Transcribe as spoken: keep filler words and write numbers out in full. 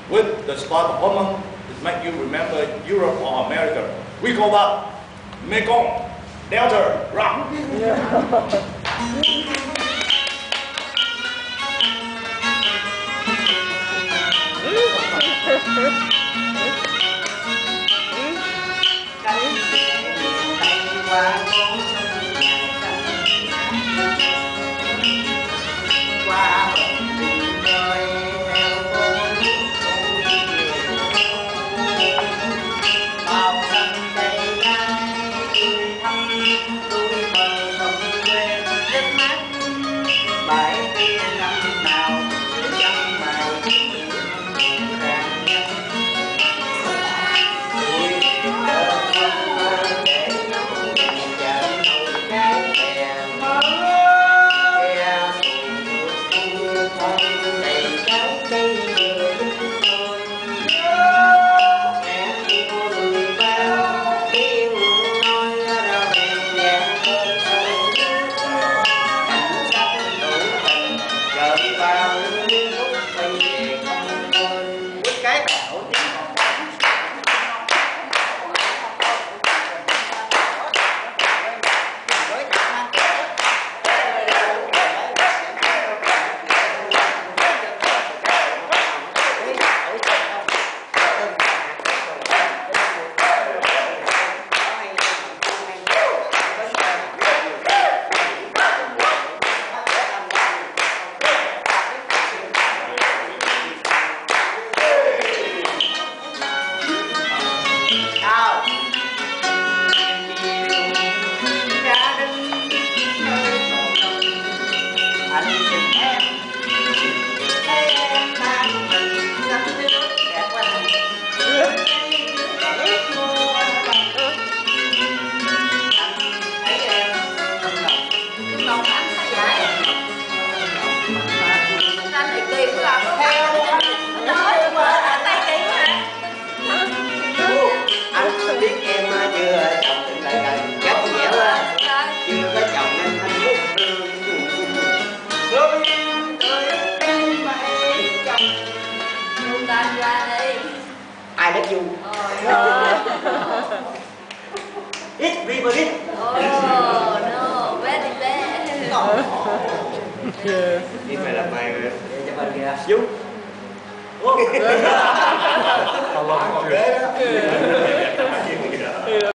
with the spot performance to make you remember Europe or America. We call that Mekong Delta Rock. I love you. It's favorite. Oh no, very bad. Đi mày làm mày cho bên kia. Du. Ok.